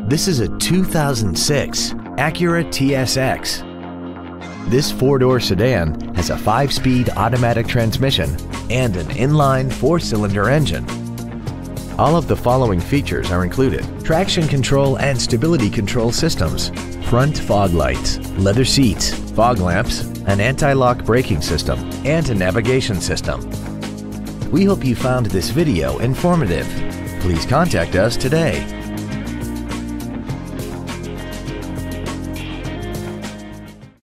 This is a 2006 Acura TSX. This four-door sedan has a 5-speed automatic transmission and an inline 4-cylinder engine. All of the following features are included: traction control and stability control systems, front fog lights, leather seats, fog lamps, an anti-lock braking system, and a navigation system. We hope you found this video informative. Please contact us today.